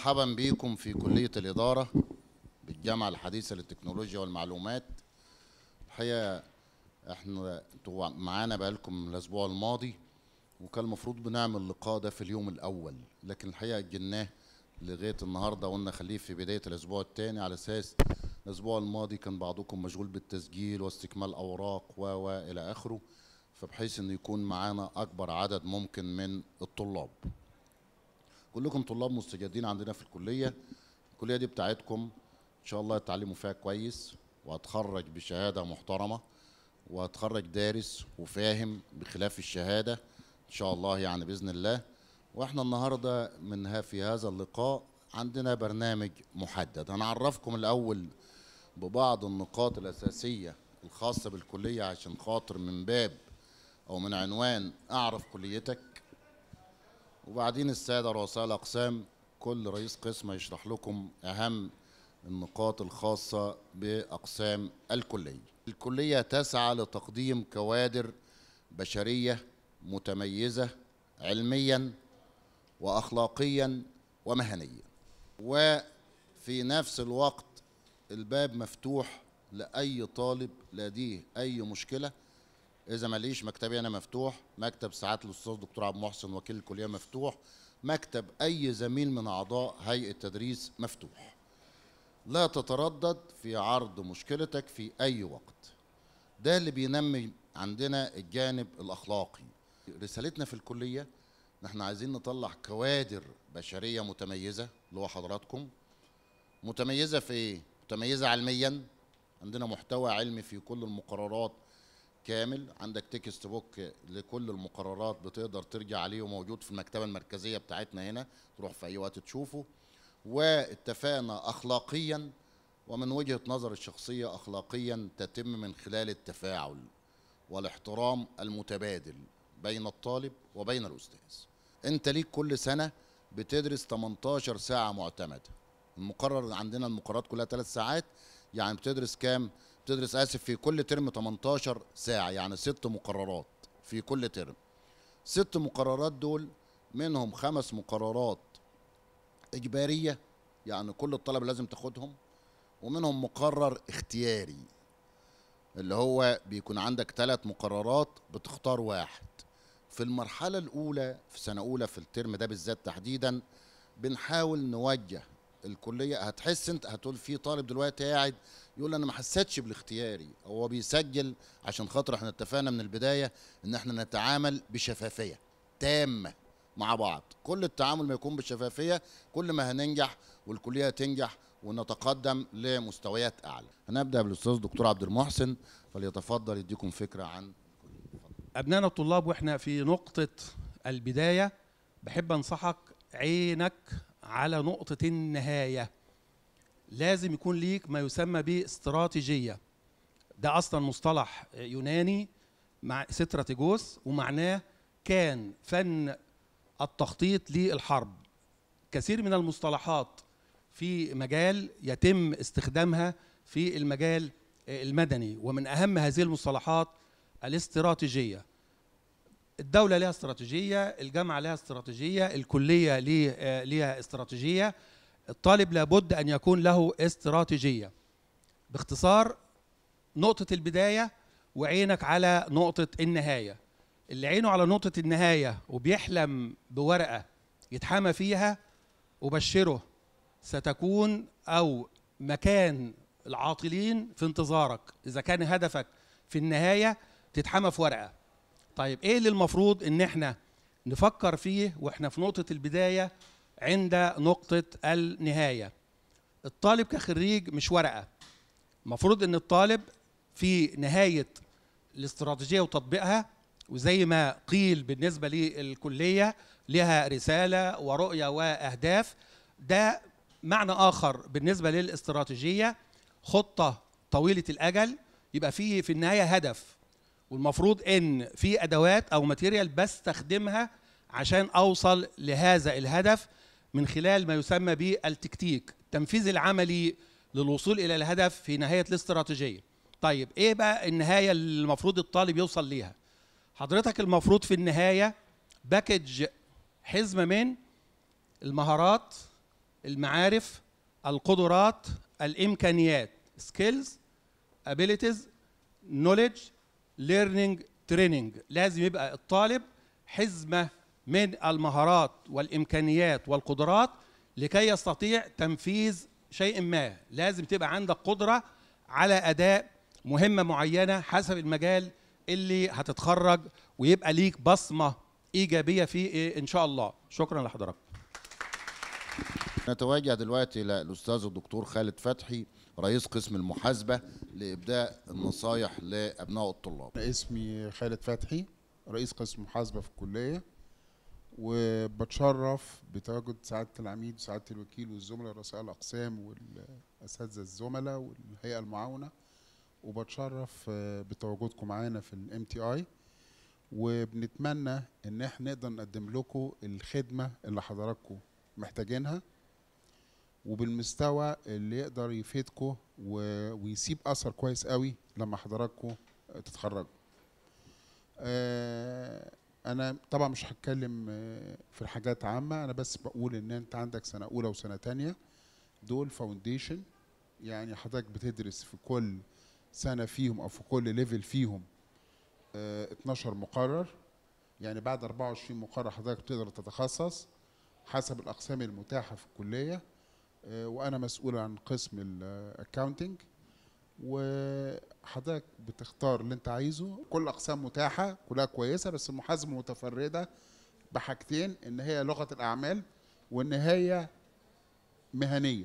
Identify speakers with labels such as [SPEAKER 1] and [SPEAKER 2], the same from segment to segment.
[SPEAKER 1] مرحبا بكم في كلية الإدارة بالجامعة الحديثة للتكنولوجيا والمعلومات. الحقيقة انتوا معانا بقالكم الأسبوع الماضي، وكان المفروض بنعمل لقاء ده في اليوم الأول، لكن الحقيقة أجلناه لغاية النهاردة، وقلنا خليه في بداية الأسبوع الثاني، على أساس الأسبوع الماضي كان بعضكم مشغول بالتسجيل واستكمال أوراق إلى آخره، فبحيث إنه يكون معانا أكبر عدد ممكن من الطلاب. كلكم طلاب مستجدين عندنا في الكلية دي بتاعتكم، إن شاء الله تتعلموا فيها كويس، وهتخرج بشهادة محترمة، وهتخرج دارس وفاهم بخلاف الشهادة إن شاء الله، يعني بإذن الله. وإحنا النهاردة في هذا اللقاء عندنا برنامج محدد. هنعرفكم الأول ببعض النقاط الأساسية الخاصة بالكلية، عشان خاطر من باب أو من عنوان أعرف كليتك، وبعدين السادة رؤساء الأقسام كل رئيس قسم يشرح لكم أهم النقاط الخاصة بأقسام الكلية. الكلية تسعى لتقديم كوادر بشرية متميزة علميا وأخلاقيا ومهنيا، وفي نفس الوقت الباب مفتوح لأي طالب لديه أي مشكلة. إذا ماليش مكتبي أنا مفتوح، مكتب سعادة الأستاذ دكتور عبد المحسن وكيل الكلية مفتوح، مكتب أي زميل من أعضاء هيئة التدريس مفتوح. لا تتردد في عرض مشكلتك في أي وقت. ده اللي بينمي عندنا الجانب الأخلاقي. رسالتنا في الكلية نحن عايزين نطلع كوادر بشرية متميزة، اللي هو حضراتكم. متميزة في إيه؟ متميزة علميا، عندنا محتوى علمي في كل المقررات كامل، عندك تكست بوك لكل المقررات بتقدر ترجع عليه، وموجود في المكتبة المركزية بتاعتنا هنا، تروح في أي وقت تشوفه. واتفقنا أخلاقيا، ومن وجهة نظر الشخصية أخلاقيا تتم من خلال التفاعل والاحترام المتبادل بين الطالب وبين الأستاذ. أنت ليك كل سنة بتدرس 18 ساعة معتمدة. المقرر عندنا المقررات كلها 3 ساعات، يعني بتدرس كام؟ بتدرس في كل ترم 18 ساعة، يعني 6 مقررات في كل ترم. 6 مقررات دول منهم 5 مقررات إجبارية، يعني كل الطلبة لازم تاخدهم، ومنهم مقرر اختياري، اللي هو بيكون عندك 3 مقررات بتختار واحد. في المرحلة الأولى في سنة أولى في الترم ده بالذات تحديدا، بنحاول نوجه الكلية. هتحس انت هتقول في طالب دلوقتي قاعد يقول انا ما حسيتش بالاختياري، هو بيسجل عشان خاطر احنا اتفقنا من البداية ان احنا نتعامل بشفافية تامة مع بعض. كل التعامل ما يكون بشفافية كل ما هننجح والكلية تنجح ونتقدم لمستويات اعلى. هنبدأ بالاستاذ دكتور عبد المحسن، فليتفضل يديكم فكرة عن
[SPEAKER 2] أبنائنا الطلاب. وإحنا في نقطة البداية بحب أنصحك عينك على نقطة النهاية. لازم يكون ليك ما يسمى باستراتيجية. ده أصلا مصطلح يوناني مع استراتيجوس، ومعناه كان فن التخطيط للحرب. كثير من المصطلحات في مجال يتم استخدامها في المجال المدني، ومن أهم هذه المصطلحات الاستراتيجية. الدولة لها استراتيجية، الجامعة لها استراتيجية، الكلية لها استراتيجية، الطالب لابد أن يكون له استراتيجية. باختصار، نقطة البداية وعينك على نقطة النهاية. اللي عينه على نقطة النهاية وبيحلم بورقة يتحامى فيها، أبشره ستكون أو مكان العاطلين في انتظارك إذا كان هدفك في النهاية تتحامى في ورقة. طيب ايه اللي المفروض ان احنا نفكر فيه واحنا في نقطة البداية عند نقطة النهاية؟ الطالب كخريج مش ورقة. المفروض ان الطالب في نهاية الاستراتيجية وتطبيقها، وزي ما قيل بالنسبة للكلية لها رسالة ورؤية وأهداف، ده معنى آخر بالنسبة للاستراتيجية، خطة طويلة الأجل، يبقى في النهاية هدف، والمفروض ان في ادوات او ماتيريال بستخدمها عشان اوصل لهذا الهدف من خلال ما يسمى بالتكتيك، التنفيذ العملي للوصول الى الهدف في نهاية الاستراتيجية. طيب ايه بقى النهاية اللي المفروض الطالب يوصل ليها؟ حضرتك المفروض في النهاية باكج، حزمة من المهارات المعارف، القدرات، الامكانيات، skills abilities knowledge learning training. لازم يبقى الطالب حزمة من المهارات والامكانيات والقدرات لكي يستطيع تنفيذ شيء ما. لازم تبقى عندك قدرة على أداء مهمة معينة حسب المجال اللي هتتخرج، ويبقى ليك بصمة إيجابية فيه إن شاء الله. شكرا لحضرتك.
[SPEAKER 1] نتوجه دلوقتي إلى الأستاذ الدكتور خالد فتحي رئيس قسم المحاسبة لإبداء النصايح لأبناء الطلاب.
[SPEAKER 3] اسمي خالد فتحي رئيس قسم محاسبة في الكلية، وبتشرف بتواجد سعادة العميد وسعادة الوكيل والزملاء رؤساء الأقسام والأساتذة الزملاء والهيئة المعاونة، وبتشرف بتواجدكم معانا في الMTI، وبنتمنى إن احنا نقدر نقدم لكم الخدمة اللي حضراتكم محتاجينها وبالمستوى اللي يقدر يفيدكم ويسيب أثر كويس قوي لما حضراتكم تتخرجوا. أنا طبعا مش هتكلم في الحاجات عامة، أنا بس بقول إن أنت عندك سنة أولى وسنة تانية، دول فاونديشن، يعني حضرتك بتدرس في كل سنة فيهم أو في كل ليفل فيهم 12 مقرر، يعني بعد 24 مقرر حضرتك بتقدر تتخصص حسب الأقسام المتاحة في الكلية. وأنا مسؤول عن قسم الأكاونتنج، وحضرتك بتختار اللي أنت عايزه. كل الأقسام متاحة كلها كويسة، بس المحاسبة متفردة بحاجتين، إن هي لغة الأعمال وإن هي مهنية.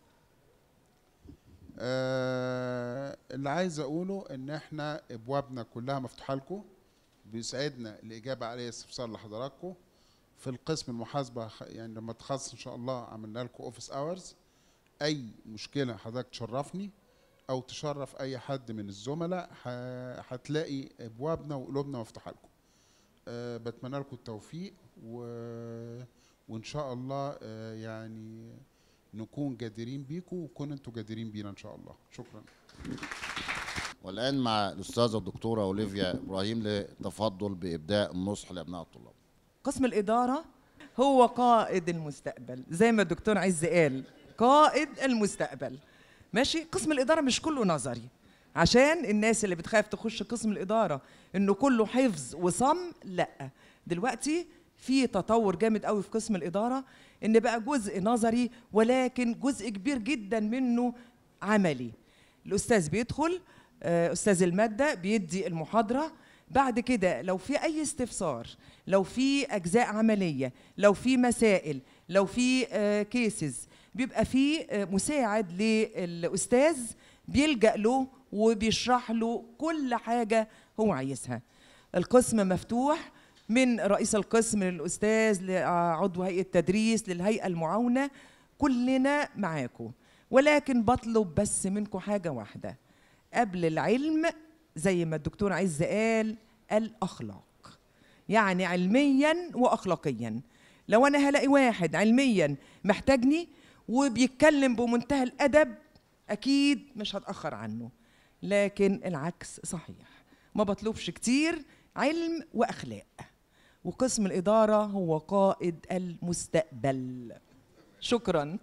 [SPEAKER 3] اللي عايز أقوله إن إحنا أبوابنا كلها مفتوحة لكم، بيسعدنا الإجابة على استفسار لحضراتكم. في القسم المحاسبة يعني لما تخصص إن شاء الله عملنا لكم أوفيس أورز، أي مشكلة حضرتك تشرفني أو تشرف أي حد من الزملاء، هتلاقي أبوابنا وقلوبنا مفتوحة لكم. بتمنى لكم التوفيق وإن شاء الله يعني نكون جديرين بيكم وكون أنتوا جديرين بينا إن شاء الله. شكرا.
[SPEAKER 1] والآن مع الأستاذة الدكتورة أوليفيا إبراهيم للتفضل بإبداء النصح لأبناء الطلاب.
[SPEAKER 4] قسم الإدارة هو قائد المستقبل، زي ما الدكتور عز قال، قائد المستقبل. ماشي؟ قسم الإدارة مش كله نظري، عشان الناس اللي بتخاف تخش قسم الإدارة إنه كله حفظ وصم، لأ. دلوقتي في تطور جامد قوي في قسم الإدارة، إن بقى جزء نظري ولكن جزء كبير جدا منه عملي. الأستاذ بيدخل، أستاذ المادة بيدي المحاضرة، بعد كده لو في أي استفسار، لو في أجزاء عملية، لو في مسائل، لو في كيسز، بيبقى في مساعد للأستاذ بيلجأ له وبيشرح له كل حاجة هو عايزها. القسم مفتوح من رئيس القسم للأستاذ لعضو هيئة التدريس للهيئة المعاونة، كلنا معاكم. ولكن بطلب بس منكم حاجة واحدة قبل العلم، زي ما الدكتور عز قال، الأخلاق، يعني علميا وأخلاقيا. لو أنا هلاقي واحد علميا محتاجني وبيتكلم بمنتهى الأدب، أكيد مش هتأخر عنه، لكن العكس صحيح. ما بطلبش كتير، علم وأخلاق. وقسم الإدارة هو قائد المستقبل. شكراً.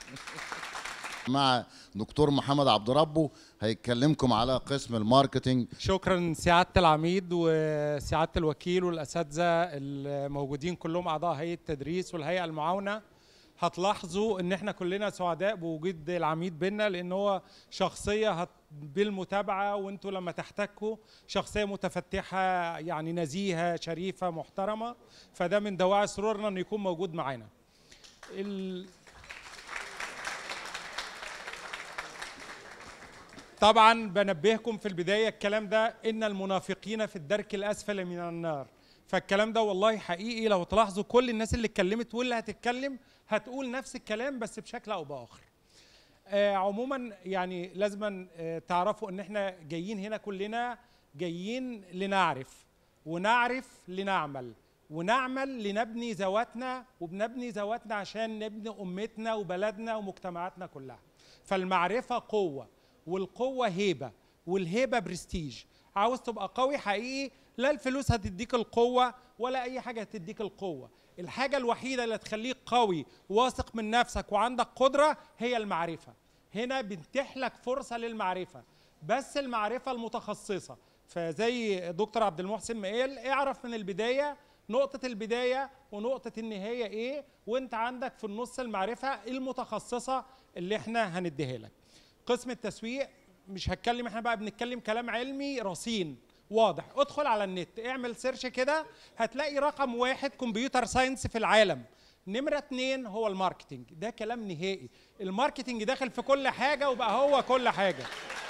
[SPEAKER 1] مع دكتور محمد عبد ربه هيكلمكم على قسم الماركتينج.
[SPEAKER 5] شكرا سعادة العميد وسعادة الوكيل والأساتذة الموجودين كلهم أعضاء هيئة التدريس والهيئة المعاونة. هتلاحظوا ان احنا كلنا سعداء بوجود العميد بينا، لان هو شخصية بالمتابعة، وانتوا لما تحتكوا شخصية متفتحة يعني نزيهة شريفة محترمة، فده من دواعي سرورنا انه يكون موجود معانا. طبعا بنبهكم في البداية الكلام ده، إن المنافقين في الدرك الأسفل من النار، فالكلام ده والله حقيقي. لو تلاحظوا كل الناس اللي اتكلمت واللي هتتكلم هتقول نفس الكلام بس بشكل أو بآخر. عموما يعني لازم تعرفوا إن احنا جايين هنا كلنا جايين لنعرف، ونعرف لنعمل، ونعمل لنبني ذواتنا، وبنبني ذواتنا عشان نبني أمتنا وبلدنا ومجتمعاتنا كلها. فالمعرفة قوة، والقوة هيبة، والهيبة برستيج. عاوز تبقى قوي حقيقي، لا الفلوس هتديك القوة ولا أي حاجة هتديك القوة. الحاجة الوحيدة اللي تخليك قوي واثق من نفسك وعندك قدرة هي المعرفة. هنا بنتيح لك فرصة للمعرفة، بس المعرفة المتخصصة. فزي دكتور عبد المحسن ما قال، اعرف من البداية نقطة البداية ونقطة النهاية ايه، وانت عندك في النص المعرفة المتخصصة اللي احنا هنديها لك. قسم التسويق مش هتكلم، احنا بقى بنتكلم كلام علمي رصين واضح. ادخل على النت اعمل سيرش كده، هتلاقي رقم 1 كمبيوتر ساينس في العالم، نمرة 2 هو الماركتينج. ده كلام نهائي، الماركتينج داخل في كل حاجة وبقى هو كل حاجة.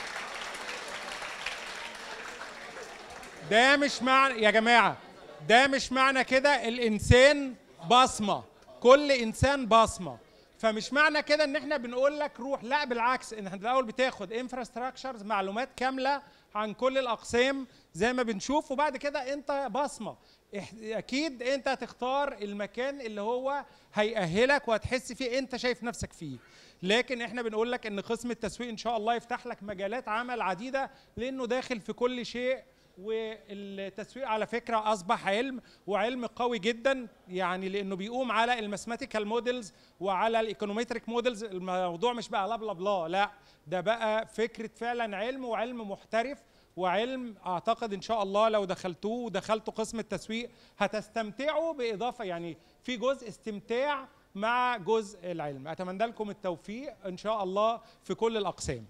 [SPEAKER 5] ده مش معنى يا جماعة، ده مش معنى كده الإنسان بصمة، كل إنسان بصمة. فمش معنى كده ان احنا بنقول لك روح، لا بالعكس، ان احنا الاول بتاخد انفراستراكشرز، معلومات كامله عن كل الاقسام زي ما بنشوف، وبعد كده انت بصمه. اكيد انت هتختار المكان اللي هو هيأهلك وهتحس فيه انت شايف نفسك فيه. لكن احنا بنقول لك ان قسم التسويق ان شاء الله يفتح لك مجالات عمل عديده، لانه داخل في كل شيء. والتسويق على فكرة أصبح علم، وعلم قوي جدا، يعني لأنه بيقوم على الماثماتيكال موديلز وعلى الايكونومتريك موديلز. الموضوع مش بقى لا بلا بلا، لا ده بقى فكرة فعلا علم، وعلم محترف، وعلم أعتقد إن شاء الله لو دخلتوه ودخلتوا قسم التسويق هتستمتعوا بإضافة، يعني في جزء استمتاع مع جزء العلم. أتمنى لكم التوفيق إن شاء الله في كل الأقسام.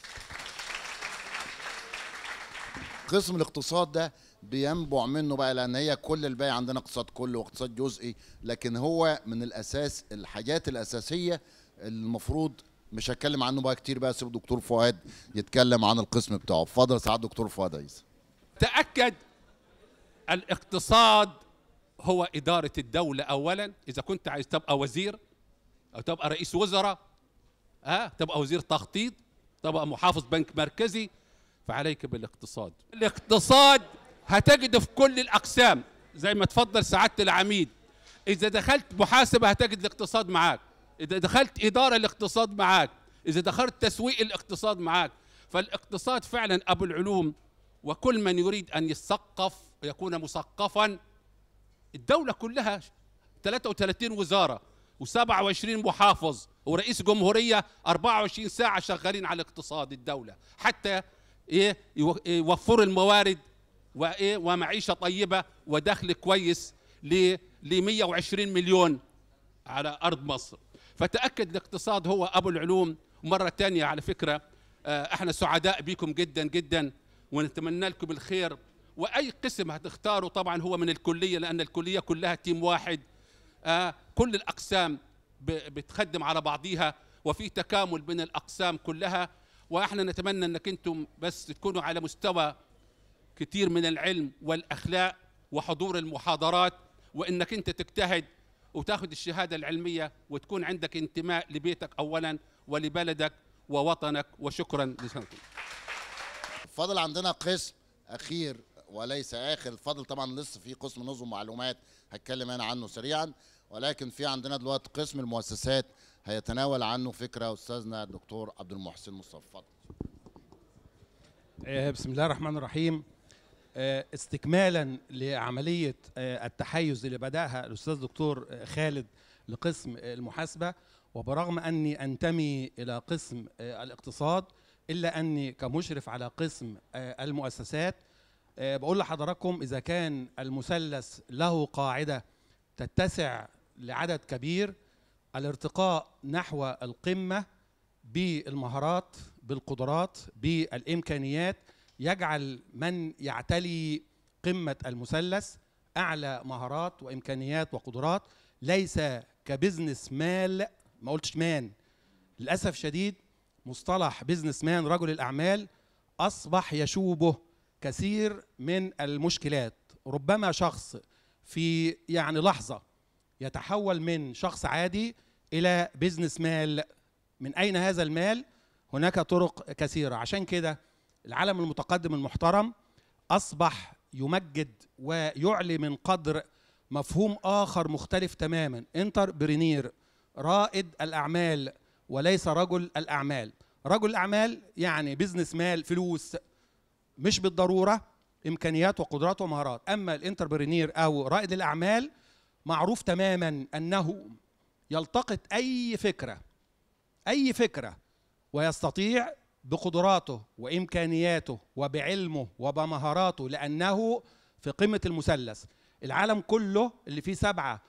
[SPEAKER 1] قسم الاقتصاد ده بينبع منه بقى، لان هي كل الباقي عندنا اقتصاد كله واقتصاد جزئي، لكن هو من الاساس الحاجات الاساسيه المفروض مش هتكلم عنه بقى كتير، بقى سيب الدكتور فؤاد يتكلم عن القسم بتاعه. اتفضل سعاده دكتور فؤاد عيسى.
[SPEAKER 6] تأكد الاقتصاد هو إدارة الدولة أولا. إذا كنت عايز تبقى وزير أو تبقى رئيس وزراء، تبقى وزير تخطيط، تبقى محافظ بنك مركزي، فعليك بالاقتصاد. الاقتصاد هتجده في كل الأقسام زي ما تفضل سعادة العميد. إذا دخلت محاسبة هتجد الاقتصاد معاك، إذا دخلت إدارة الاقتصاد معاك، إذا دخلت تسويق الاقتصاد معاك. فالاقتصاد فعلا أبو العلوم، وكل من يريد أن يثقف ويكون مثقفا. الدولة كلها 33 وزارة و27 محافظ ورئيس جمهورية 24 ساعة شغالين على اقتصاد الدولة، حتى يوفروا الموارد ومعيشة طيبة ودخل كويس ل 120 مليون على أرض مصر. فتأكد الاقتصاد هو أبو العلوم. مرة تانية على فكرة احنا سعداء بكم جدا جدا، ونتمنى لكم الخير. وأي قسم هتختاروا طبعا هو من الكلية، لأن الكلية كلها تيم واحد، كل الأقسام بتخدم على بعضيها، وفي تكامل بين الأقسام كلها. واحنا نتمنى انك انتم بس تكونوا على مستوى كتير من العلم والاخلاق وحضور المحاضرات، وانك انت تجتهد وتاخذ الشهاده العلميه وتكون عندك انتماء لبيتك اولا ولبلدك ووطنك. وشكرا لكم.
[SPEAKER 1] فاضل عندنا قسم اخير وليس اخر، فاضل طبعا لسه في قسم نظم معلومات هتكلم انا عنه سريعا، ولكن في عندنا دلوقتي قسم المؤسسات هيتناول عنه فكره استاذنا الدكتور عبد المحسن مصطفى.
[SPEAKER 2] بسم الله الرحمن الرحيم. استكمالا لعمليه التحيز اللي بداها الاستاذ دكتور خالد لقسم المحاسبه، وبرغم اني انتمي الى قسم الاقتصاد الا اني كمشرف على قسم المؤسسات بقول لحضراتكم اذا كان المثلث له قاعده تتسع لعدد كبير، الارتقاء نحو القمة بالمهارات، بالقدرات، بالإمكانيات يجعل من يعتلي قمة المثلث أعلى مهارات وإمكانيات وقدرات، ليس كبزنس مال. ما قلتش مان، للأسف شديد مصطلح بزنس مان رجل الأعمال أصبح يشوبه كثير من المشكلات. ربما شخص في يعني لحظة يتحول من شخص عادي إلى بزنس مال. من أين هذا المال؟ هناك طرق كثيرة. عشان كده العالم المتقدم المحترم أصبح يمجد ويعلي من قدر مفهوم آخر مختلف تماما، انتربرينير، رائد الأعمال وليس رجل الأعمال. رجل الأعمال يعني بزنس مال، فلوس، مش بالضرورة إمكانيات وقدرات ومهارات. أما الانتربرينير أو رائد الأعمال معروف تماما أنه يلتقط أي فكرة ويستطيع بقدراته وإمكانياته وبعلمه وبمهاراته، لأنه في قمة المثلث. العالم كله اللي فيه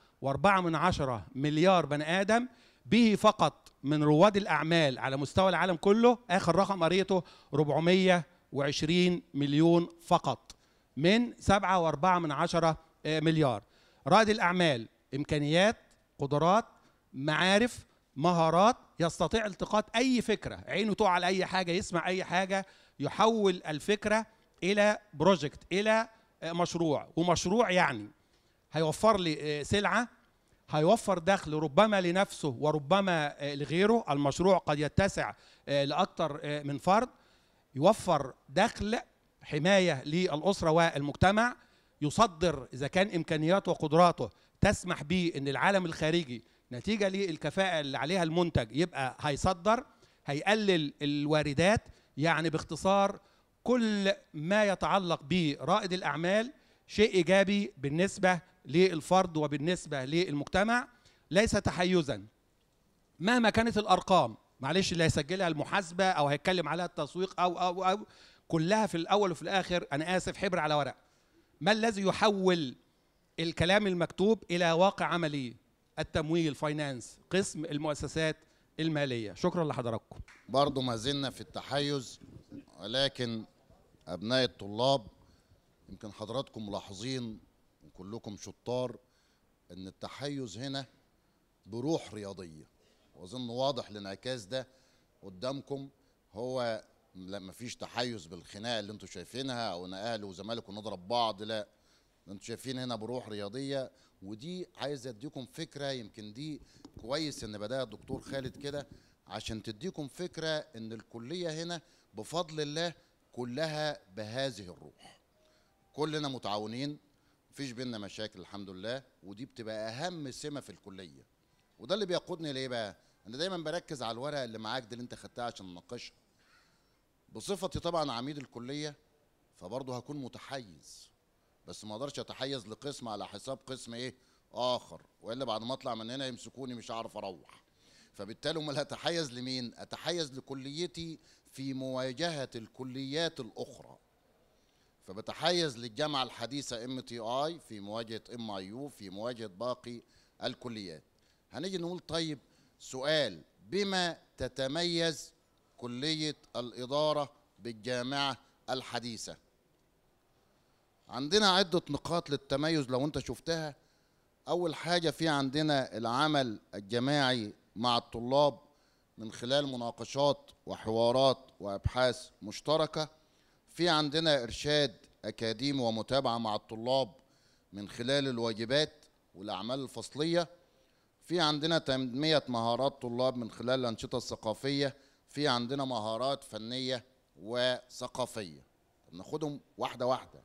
[SPEAKER 2] 7.4 مليار بني آدم، به فقط من رواد الأعمال على مستوى العالم كله، آخر رقم قريته 420 مليون فقط من 7.4 مليار. رائد الأعمال إمكانيات، قدرات، معارف، مهارات، يستطيع التقاط أي فكرة، عينه تقع على أي حاجة، يسمع أي حاجة، يحول الفكرة إلى بروجكت، إلى مشروع. ومشروع يعني هيوفر لي سلعة، هيوفر دخل ربما لنفسه وربما لغيره. المشروع قد يتسع لأكثر من فرد، يوفر دخل، حماية للأسرة والمجتمع، يصدر إذا كان إمكانياته وقدراته تسمح به أن العالم الخارجي نتيجة للكفاءة اللي عليها المنتج يبقى هيصدر، هيقلل الواردات. يعني باختصار كل ما يتعلق برائد الأعمال شيء إيجابي بالنسبة للفرد وبالنسبة للمجتمع، ليس تحيزا مهما كانت الأرقام. معلش، اللي هيسجلها المحاسبة أو هيتكلم عليها التسويق أو كلها في الأول وفي الآخر، أنا آسف، حبر على ورق. ما الذي يحول الكلام المكتوب إلى واقع عملي؟ التمويل، فاينانس، قسم المؤسسات المالية. شكرا لحضراتكم.
[SPEAKER 1] برضو ما زلنا في التحيز، ولكن أبناء الطلاب يمكن حضراتكم ملاحظين وكلكم شطار أن التحيز هنا بروح رياضية، وأظن واضح الانعكاس ده قدامكم. هو لا، مفيش تحيز بالخناقة اللي انتوا شايفينها أو أن أهلي وزمالك ونضرب بعض، لا، انتوا شايفين هنا بروح رياضية. ودي عايز اديكم فكرة، يمكن دي كويس ان بدأ الدكتور خالد كده عشان تديكم فكرة ان الكلية هنا بفضل الله كلها بهذه الروح، كلنا متعاونين، مفيش بينا مشاكل الحمد لله. ودي بتبقى اهم سمة في الكلية، وده اللي بيقودني ليه بقى. انا دايما بركز على الورقة اللي معاك دي اللي انت خدتها عشان نناقشها. بصفتي طبعا عميد الكلية فبرضه هكون متحيز، بس ما اقدرش اتحيز لقسم على حساب قسم ايه اخر، والا بعد ما اطلع من هنا يمسكوني مش هعرف اروح. فبالتالي امال هتحيز لمين؟ اتحيز لكليتي في مواجهه الكليات الاخرى. فبتحيز للجامعه الحديثه MTI في مواجهه MIU في مواجهه باقي الكليات. هنيجي نقول طيب سؤال، بما تتميز كليه الاداره بالجامعه الحديثه؟ عندنا عدة نقاط للتميز لو انت شفتها. اول حاجة في عندنا العمل الجماعي مع الطلاب من خلال مناقشات وحوارات وابحاث مشتركة. في عندنا ارشاد اكاديمي ومتابعة مع الطلاب من خلال الواجبات والاعمال الفصلية. في عندنا تنمية مهارات طلاب من خلال الانشطة الثقافية. في عندنا مهارات فنية وثقافية. ناخدهم واحدة واحدة.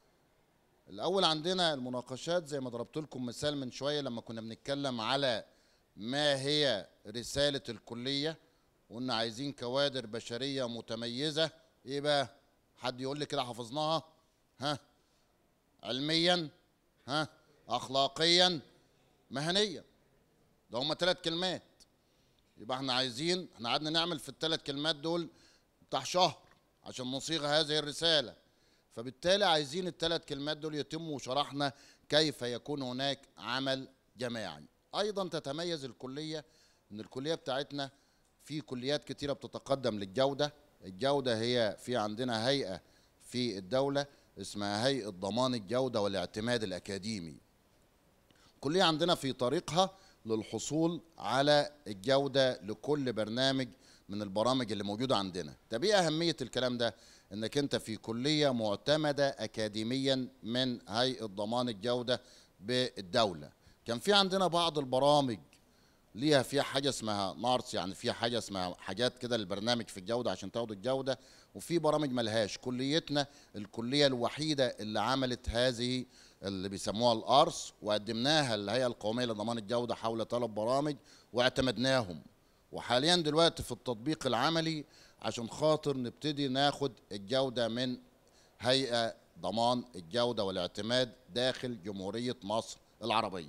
[SPEAKER 1] الأول عندنا المناقشات، زي ما ضربت لكم مثال من شوية لما كنا بنتكلم على ما هي رسالة الكلية، وقلنا عايزين كوادر بشرية متميزة. إيه بقى؟ حد يقول لي كده حفظناها؟ ها؟ علميا، ها؟ أخلاقيا، مهنيا. ده هما 3 كلمات. يبقى احنا عايزين، احنا قعدنا نعمل في ال3 كلمات دول بتاع شهر عشان نصيغ هذه الرسالة. فبالتالي عايزين ال3 كلمات دول يتموا، وشرحنا كيف يكون هناك عمل جماعي. ايضا تتميز الكليه ان الكليه بتاعتنا في كليات كتيره بتتقدم للجوده. الجوده هي في عندنا هيئه في الدوله اسمها هيئه ضمان الجوده والاعتماد الاكاديمي. الكليه عندنا في طريقها للحصول على الجوده لكل برنامج من البرامج اللي موجوده عندنا. طب ايه اهميه الكلام ده؟ انك انت في كليه معتمده اكاديميا من هيئه ضمان الجوده بالدوله. كان في عندنا بعض البرامج ليها فيها حاجه اسمها نارس، يعني فيها حاجه اسمها حاجات كده للبرنامج في الجوده عشان تاخد الجوده، وفي برامج ملهاش. كليتنا الكليه الوحيده اللي عملت هذه اللي بيسموها الارس، وقدمناها للهيئه القوميه لضمان الجوده حول 3 برامج واعتمدناهم. وحاليا دلوقتي في التطبيق العملي عشان خاطر نبتدي ناخد الجودة من هيئة ضمان الجودة والاعتماد داخل جمهورية مصر العربية.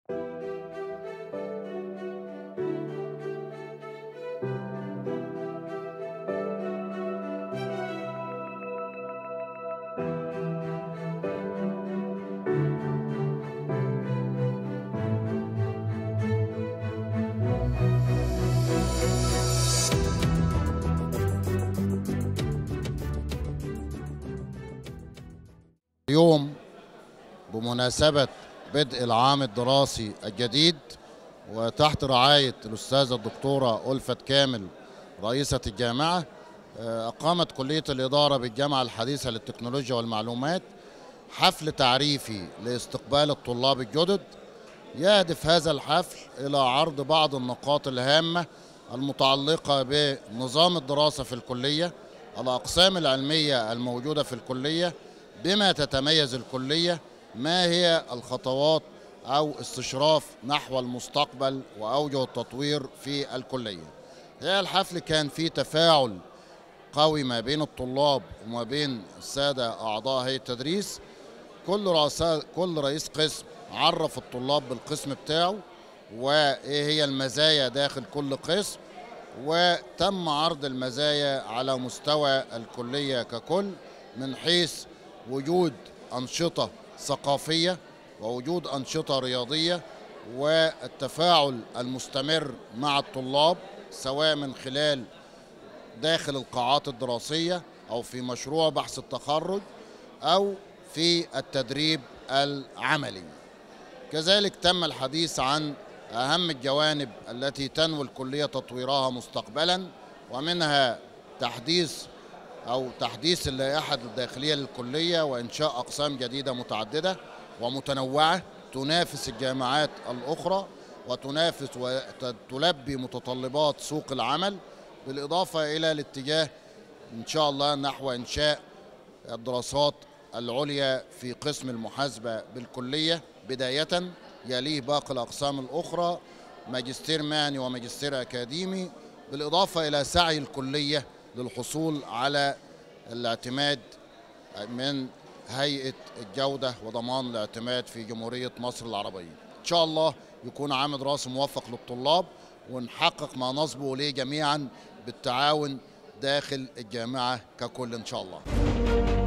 [SPEAKER 1] اليوم بمناسبة بدء العام الدراسي الجديد وتحت رعاية الأستاذة الدكتورة ألفت كامل رئيسة الجامعة، أقامت كلية الإدارة بالجامعة الحديثة للتكنولوجيا والمعلومات حفل تعريفي لاستقبال الطلاب الجدد. يهدف هذا الحفل إلى عرض بعض النقاط الهامة المتعلقة بنظام الدراسة في الكلية، الأقسام العلمية الموجودة في الكلية، بما تتميز الكلية، ما هي الخطوات أو استشراف نحو المستقبل وأوجه التطوير في الكلية. هي الحفل كان فيه تفاعل قوي ما بين الطلاب وما بين السادة أعضاء هيئة التدريس. كل رئيس قسم عرف الطلاب بالقسم بتاعه وإيه هي المزايا داخل كل قسم، وتم عرض المزايا على مستوى الكلية ككل، من حيث وجود أنشطة ثقافية ووجود أنشطة رياضية والتفاعل المستمر مع الطلاب، سواء من خلال داخل القاعات الدراسية أو في مشروع بحث التخرج أو في التدريب العملي. كذلك تم الحديث عن أهم الجوانب التي تنوي الكلية تطويرها مستقبلا، ومنها تحديث اللائحة الداخلية للكلية وإنشاء أقسام جديدة متعددة ومتنوعة تنافس الجامعات الأخرى وتنافس وتلبي متطلبات سوق العمل، بالإضافة إلى الاتجاه إن شاء الله نحو إنشاء الدراسات العليا في قسم المحاسبة بالكلية بداية، يليه باقي الأقسام الأخرى ماجستير مهني وماجستير أكاديمي، بالإضافة إلى سعي الكلية للحصول على الاعتماد من هيئة الجودة وضمان الاعتماد في جمهورية مصر العربية. إن شاء الله يكون عام دراسي موفق للطلاب ونحقق ما نصبو إليه جميعا بالتعاون داخل الجامعة ككل إن شاء الله.